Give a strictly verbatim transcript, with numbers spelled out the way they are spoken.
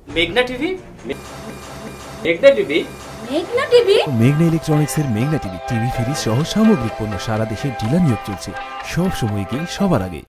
মেঘনা টিভি? মেঘনা টিভি? মেঘনা টিভি? মেঘনা ইলেকট্রনিক্সের মেঘনা টিভি টিভি ফ্রিজ সহ সামগ্রিক পণ্য সারা দেশে ডিলার নিয়োগ চলছে। সব সময়কে সবার আগে।